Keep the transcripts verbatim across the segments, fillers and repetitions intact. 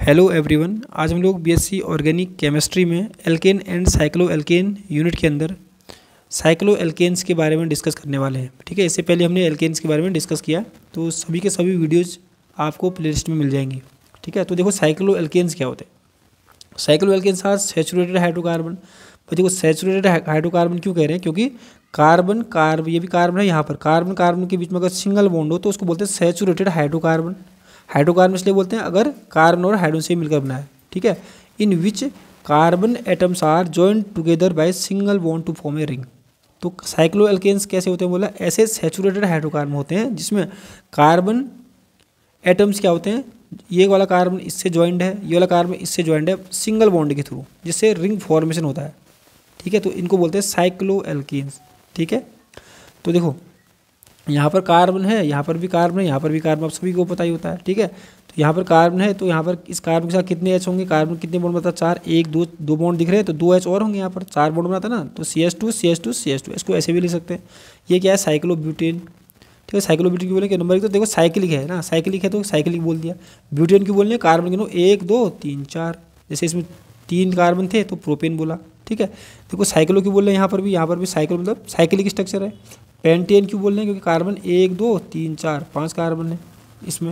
Hello everyone. आज हम लोग बीएससी ऑर्गेनिक केमिस्ट्री में alkane and cycloalkane unit के अंदर साइक्लो एल्केन्स के बारे में डिस्कस करने वाले हैं। ठीक है, इससे पहले हमने एल्केन्स के बारे में डिस्कस किया, तो सभी के सभी वीडियोज़ आपको प्लेलिस्ट में मिल जाएंगी। ठीक है, तो देखो साइक्लो एल्केन्स क्या होते हैं। Cycloalkanes are saturated hydrocarbon. तो देखो सैचुरेटेड हाइड्रोकार्बन क्यों कह रहे हैं, क्योंकि कार्बन कार्बन ये भी कार्बन है, यहाँ पर कार्बन कार्बन के बीच में अगर सिंगल बॉन्ड हो तो उसको बोलते हैं सैचुरेटेड हाइड्रोकार्बन। हाइड्रोकार्बन इसलिए बोलते हैं अगर कार्बन और हाइड्रोजन से मिलकर बना है। ठीक है, in which carbon atoms are joined together by single bond to form a ring. तो साइक्लो एल्केन्स कैसे होते हैं बोला, ऐसे सैचुरेटेड हाइड्रोकार्बन होते हैं जिसमें कार्बन एटम्स क्या होते हैं, ये वाला कार्बन इससे ज्वाइंट है, ये वाला कार्बन इससे ज्वाइंट है सिंगल बॉन्ड के थ्रू, जिससे रिंग फॉर्मेशन होता है। ठीक है, तो इनको बोलते हैं साइक्लो एल्केन्स। ठीक है, तो देखो यहाँ पर कार्बन है, यहाँ पर भी कार्बन है, यहाँ पर भी कार्बन, आप सभी को पता ही होता है। ठीक है, तो यहाँ पर कार्बन है, तो यहाँ पर इस कार्बन के साथ कितने एच होंगे, कार्बन कितने बॉन्ड बनता है, चार, एक दो दो बॉन्ड दिख रहे हैं तो दो एच और होंगे, यहाँ पर चार बॉन्ड बनाता है ना, तो C H two C H two C H two, इसको ऐसे भी लिख सकते हैं। ये क्या है, साइक्लोब्यूटेन। ठीक है, साइक्लोब्यूटेन क्यों बोले कि नंबर एक तो देखो साइक्लिक है ना, साइक्लिक है तो साइक्लिक बोल दिया। ब्यूटेन क्यों बोल रहे हैं, कार्बन गिनो एक दो तीन चार, जैसे इसमें तीन कार्बन थे तो प्रोपेन बोला। ठीक है, देखो साइक्लो क्यों बोल रहे हैं, यहाँ पर भी यहाँ पर भी साइक्लो मतलब साइक्लिक स्ट्रक्चर है। पेंटेन क्यों बोल रहे हैं, क्योंकि कार्बन एक दो तीन चार पांच कार्बन है इसमें।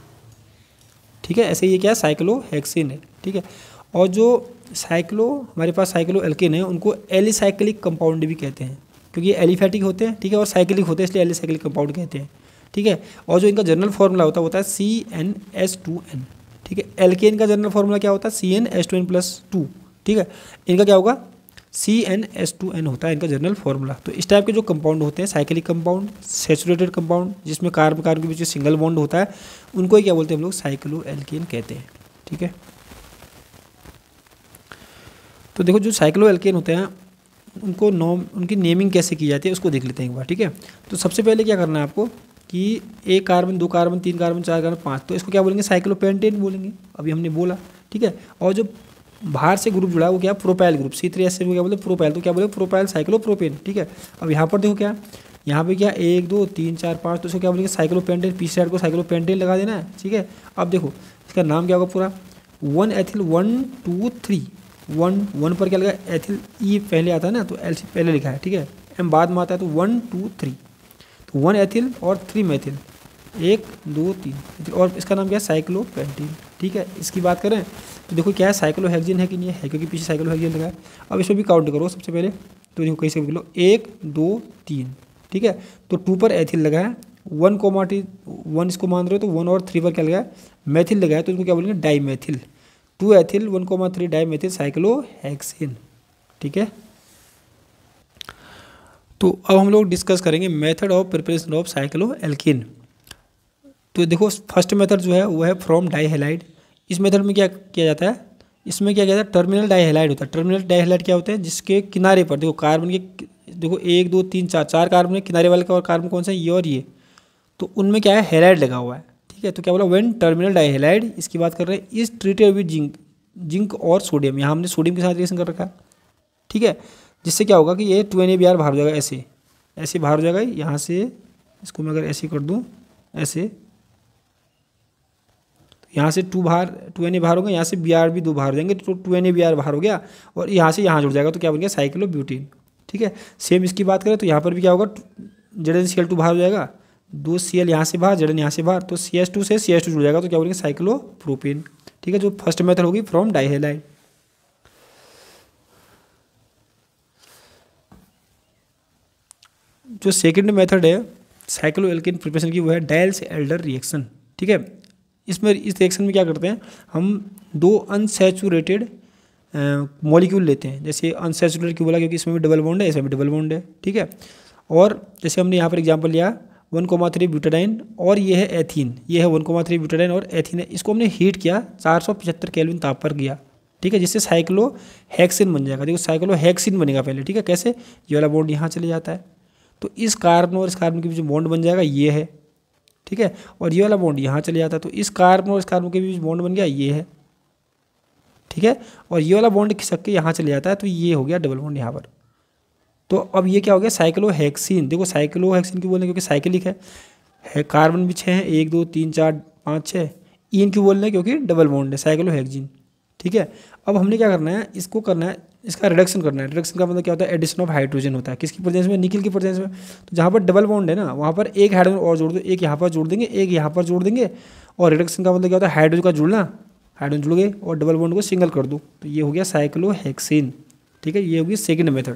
ठीक है, ऐसे ये क्या है, साइक्लो हेक्सेन है। ठीक है, और जो साइक्लो हमारे पास साइक्लो एल्केन है उनको एलिसाइक्लिक कंपाउंड भी कहते हैं, क्योंकि एलिफैटिक होते हैं। ठीक है, और साइक्लिक होते हैं इसलिए एलिसाइक्लिक कंपाउंड कहते हैं। ठीक है, और जो इनका जनरल फॉर्मूला होता है होता है C N S two N. ठीक है, एल्केन का जनरल फॉर्मूला क्या होता है, C N S two N plus two. ठीक है, इनका क्या होगा, C N S two N होता है इनका जनरल फॉर्मूला। तो इस टाइप के जो कंपाउंड होते हैं साइक्लिक कंपाउंड, सैचुरेटेड कंपाउंड जिसमें कार्बन कार्बन के बीच में सिंगल बॉन्ड होता है, उनको ही क्या बोलते हैं हम लोग, साइक्लो एल्केन कहते हैं। ठीक है, तो देखो जो साइक्लो एल्केन होते हैं उनको नॉम उनकी नेमिंग कैसे की जाती है उसको देख लेते हैं एक बार। ठीक है, तो सबसे पहले क्या करना है आपको कि एक कार्बन, दो कार्बन, तीन कार्बन, चार कार्बन, पाँच, तो इसको क्या बोलेंगे, साइक्लोपेंटेन बोलेंगे, अभी हमने बोला। ठीक है, और जो बाहर से ग्रुप जुड़ा है वो क्या, propyl group, C three S से क्या बोले प्रोपाइल, तो क्या बोले प्रोपाइल साइक्लोप्रोपेन। ठीक है, अब यहाँ पर देखो क्या, यहाँ पे क्या एक दो तीन चार पाँच, तो इसको क्या बोलेंगे साइक्लोपेंटेन, पीछे साइड को साइक्लोपेंटेन लगा देना है। ठीक है, अब देखो इसका नाम क्या होगा पूरा, one ethyl one two three, one one पर क्या लगा एथिल, ई पहले आता है ना तो एल सी पहले लिखा है। ठीक है, एम बाद में आता है, तो वन टू थ्री, तो वन एथिल और थ्री मेथिल, एक दो तीन, और इसका नाम क्या है, साइक्लोपेंटेन। ठीक है, इसकी बात करें तो देखो क्या है, साइक्लोहेक्सेन है कि नहीं है, क्योंकि पीछे साइक्लोहेक्सेन लगा है। अब इसमें भी काउंट करो सबसे पहले, तो देखो कैसे बोलो, एक दो तीन। ठीक है, तो टू पर एथिल लगा है, वन कोमाटी वन इसको मान रहे हो तो वन और थ्री पर क्या लगा है, मेथिल लगा है, तो इनको क्या बोलेंगे, dimethyl. Two ethyl one comma three dimethyl cyclohexane. ठीक है, तो अब हम लोग डिस्कस करेंगे method of preparation of cycloalkane. तो देखो फर्स्ट मेथड जो है वो है फ्रॉम डाईहेलाइड। इस मेथड में क्या किया जाता है, इसमें क्या किया जाता है, टर्मिनल डाईहेलाइड होता है। टर्मिनल डाईहेलाइड क्या होता है, जिसके किनारे पर देखो कार्बन के, देखो एक दो तीन चार चार कार्बन है, किनारे वाले का और कार्बन कौन सा है, ये और ये, तो उनमें क्या है, हेलाइड लगा हुआ है। ठीक है, तो क्या बोला, व्हेन टर्मिनल डाईहेलाइड, इसकी बात कर रहे हैं, is treated with zinc, zinc और सोडियम, यहाँ हमने सोडियम के साथ रिएक्शन कर रखा है। ठीक है, जिससे क्या होगा कि ये two N A B R बाहर हो जाएगा, ऐसे ऐसे बाहर हो जाएगा, यहाँ से इसको मैं अगर ऐसे कर दूँ, ऐसे यहाँ से टू बाहर, टू एन ए बाहर होगा, यहाँ से बी आर भी दो बाहर हो जाएंगे, तो two N A B R बाहर हो गया, और यहाँ से यहाँ जुड़ जाएगा, तो क्या बन गया, साइक्लोब्यूटेन। ठीक है, सेम इसकी बात करें तो यहाँ पर भी क्या होगा, Z N C L two बाहर हो जाएगा, दो सी एल यहाँ से बाहर, जेड एन यहाँ से बाहर, तो सी एच टू से सी एच टू जुड़ जाएगा, तो क्या बोलेंगे, साइक्लोप्रोपेन। ठीक है, जो फर्स्ट मेथड होगी फ्रॉम डाईहेलाइड। जो सेकेंड मेथड है साइक्लो एल्केन प्रिपरेशन की, वो है डायल्स एल्डर रिएक्शन। ठीक है, इसमें इस रिएक्शन में क्या करते हैं, हम दो अनसैचुरेटेड मॉलिक्यूल लेते हैं। जैसे अनसैचुरेटेड क्यों बोला, क्योंकि इसमें भी डबल बॉन्ड है, इसमें भी डबल बॉन्ड है। ठीक है, और जैसे हमने यहाँ पर एग्जांपल लिया वन कोमा थ्री ब्यूटाडाइन, और ये है एथीन, ये है वन कोमा थ्री ब्यूटाडाइन और एथीन है, इसको हमने हीट किया, चार सौ पचहत्तर केल्विन ताप पर किया। ठीक है, जिससे साइक्लो हेक्सेन बन जाएगा। देखो साइक्लो हेक्सेन बनेगा पहले। ठीक है, कैसे, ये वाला बॉन्ड यहाँ चले जाता है, तो इस कार्बन और इस कार्बन के बीच बॉन्ड बन जाएगा, ये है। ठीक है, और ये वाला बॉन्ड यहाँ चले जाता है, तो इस कार्बन और इस कार्बन के बीच बॉन्ड बन गया, ये है। ठीक है, और ये वाला बॉन्ड खिसक के यहाँ चले जाता है, तो ये हो गया डबल बॉन्ड यहाँ पर। तो अब ये क्या हो गया, साइक्लोहेक्सीन। देखो साइक्लोहेक्सीन क्यों बोलें, क्योंकि साइक्लिक है, है कार्बन भी छः हैं, एक दो तीन चार पाँच छः, ईन क्यों बोल रहे हैं, क्योंकि डबल बॉन्ड है, साइक्लोहेक्सीन। ठीक है, अब हमने क्या करना है, इसको करना है, इसका रिडक्शन करना है। रिडक्शन का मतलब क्या होता है, एडिशन ऑफ हाइड्रोजन होता है, किसकी प्रेजेंस में, निकल की प्रेजेंस में। तो जहाँ पर डबल बॉन्ड है ना, वहाँ पर एक हाइड्रोजन और जोड़ दो, एक यहाँ पर जोड़ देंगे, एक यहाँ पर जोड़ देंगे। और रिडक्शन का मतलब क्या होता है, हाइड्रोजन का जुड़ना, हाइड्रोजन जुड़ गए और डबल बॉन्ड को सिंगल कर दो, तो ये हो गया साइक्लोहेक्सीन। ठीक है, ये होगी सेकेंड मेथड।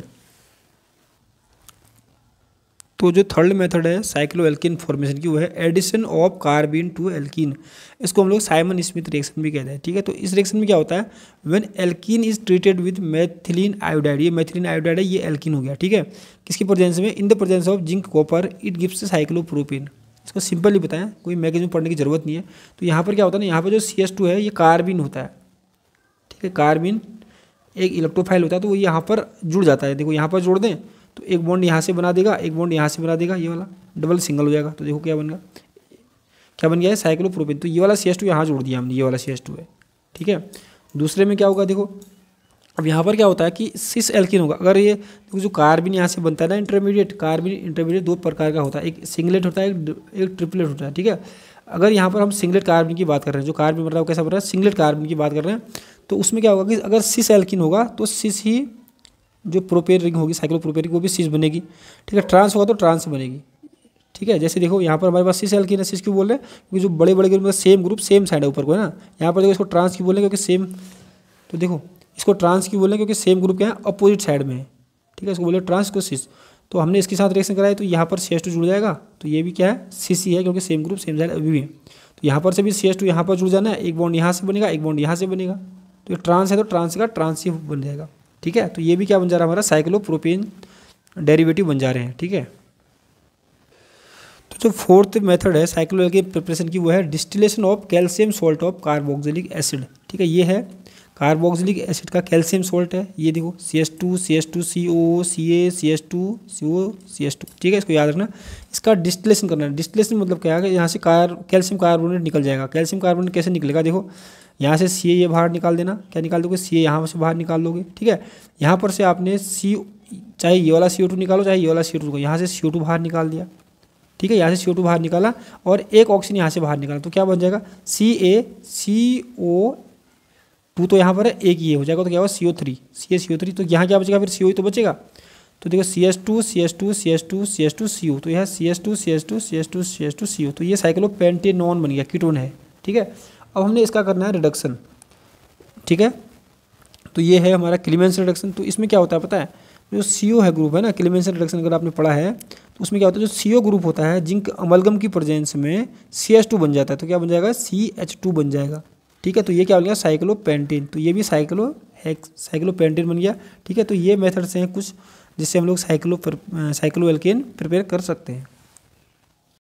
तो जो थर्ड मेथड है साइक्लो एल्कीन फॉर्मेशन की, वो है addition of carbene to alkene. इसको हम लोग साइमन स्मिथ रिएक्शन भी कहते हैं। ठीक है, तो इस रिएक्शन में क्या होता है, when alkene is treated with methylene iodide, ये मेथिलीन आयोडाइड है, ये एल्कीन हो गया। ठीक है, किसकी प्रेजेंस में, in the presence of zinc copper, it gives cyclopropane. इसको सिंपली बताएं, कोई मैगजीन पढ़ने की जरूरत नहीं है। तो यहाँ पर क्या होता है ना, यहाँ पर जो सी एस टू है ये कार्बिन होता है। ठीक है, कार्बिन एक इलेक्ट्रोफाइल होता है, तो वो यहाँ पर जुड़ जाता है। देखो यहाँ पर जोड़ दें तो एक बॉन्ड यहाँ से बना देगा, एक बॉन्ड यहाँ से बना देगा, ये वाला डबल सिंगल हो जाएगा। तो देखो क्या बन गया, क्या बन गया है, साइक्लोप्रोपेन। तो ये वाला सी एस टू यहाँ जोड़ दिया हमने, ये वाला सी एस टू है। ठीक है, दूसरे में क्या होगा, देखो अब यहाँ पर क्या होता है कि सिस एल्कीन होगा। अगर ये देखो जो कार्बिन यहाँ से बनता है ना इंटरमीडिएट, कार्बिन इंटरमीडिएट दो प्रकार का होता है, एक सिंगलेट होता है, एक, एक ट्रिपलेट होता है। ठीक है, अगर यहाँ पर हम सिंगलेट कार्बिन की बात कर रहे हैं, जो कार्बिन बन रहा है कैसा बन रहा है, सिंगलेट कार्बिन की बात कर रहे हैं, तो उसमें क्या होगा कि अगर सिस एल्कीन होगा तो सिस ही जो प्रोपेन रिंग होगी, साइक्लोप्रोपेन रिंग, वो भी सिस बनेगी। ठीक है, ट्रांस होगा तो ट्रांस बनेगी। ठीक है, जैसे देखो यहाँ पर हमारे पास सिस एल्कीन है, सिस क्यों बोल रहे हैं, क्योंकि जो बड़े बड़े ग्रुप में सेम ग्रुप सेम साइड है ऊपर को है ना। यहाँ पर देखो इसको ट्रांस क्यों बोल रहे हैं, क्योंकि सेम, तो देखो इसको ट्रांस क्यों बोल रहे हैं, क्योंकि सेम ग्रुप क्या है, अपोजिट साइड में है। ठीक है, इसको बोले ट्रांस को सिस। तो हमने इसके साथ रिएक्शन कराया तो यहाँ पर सी एस टू जुड़ जाएगा, तो ये भी क्या है, सिस ही है, क्योंकि सेम ग्रुप सेम साइड अभी भी है। तो यहाँ पर से भी सी एस टू यहाँ पर जुड़ जाना है, एक बॉन्ड यहाँ से बनेगा, एक बॉन्ड यहाँ से बनेगा। तो ये ट्रांस है तो ट्रांस का ट्रांस ही बन जाएगा। ठीक है, तो ये भी क्या बन जा रहा है, हमारा साइक्लोप्रोपेन डेरिवेटिव बन जा रहे हैं। ठीक है, तो जो फोर्थ मेथड है साइक्लो एल्कीन प्रिपरेशन की, वो है distillation of calcium salt of carboxylic acid. ठीक है, ये है कार्बोक्सिलिक एसिड का कैल्शियम सॉल्ट है। ये देखो C S two C S two C O C A C S two C O C S two. ठीक है, इसको याद रखना। इसका डिस्टिलेशन करना है। डिस्टिलेशन मतलब क्या है, यहाँ से कार कैल्शियम कार्बोनेट निकल जाएगा। कैल्शियम कार्बोनेट कैसे निकलेगा, देखो यहाँ से सी ए ये बाहर निकाल देना, क्या निकाल दोगे, सी ए यहाँ से बाहर निकाल लोगे। ठीक है, यहाँ पर से आपने सी, चाहे ये वाला सी ओ टू निकालो, चाहे ये वाला सी ओ टू, यहाँ से सी ओ टू बाहर निकाल दिया। ठीक है, यहाँ से सी ओ टू बाहर निकाला और एक ऑक्सीजन यहाँ से बाहर निकाला, तो क्या बन जाएगा, सी ए सी ओ टू, तो यहाँ पर है एक ये हो जाएगा, तो क्या होगा सी O three, C A C O three. तो यहाँ क्या बचेगा, फिर सी ओ ही तो बचेगा। तो देखो C S two C S two C S two C S two C O, तो यह C S two C S two C S two C S two C O, तो ये साइक्लोपेंटेनॉन बन गया, कीटोन है। ठीक है, अब हमने इसका करना है रिडक्शन। ठीक है, तो ये है हमारा क्लीमेंस रिडक्शन। तो इसमें क्या होता है पता है, जो सी ओ है ग्रुप है ना, क्लीमेंस रिडक्शन अगर आपने पढ़ा है तो उसमें क्या होता है, जो सी ओ ग्रुप होता है जिंक अमलगम की प्रेजेंस में सी एच टू बन जाता है, तो क्या बन जाएगा, सी एच टू बन जाएगा। ठीक है, तो ये क्या बन गया, साइक्लोपेंटेन। तो ये भी साइक्लो हेक्स साइक्लोपेंटेन बन गया। ठीक है, तो ये मेथड्स हैं कुछ जिससे हम लोग साइक्लो साइक्लो एल्केन प्रिपेयर कर सकते हैं।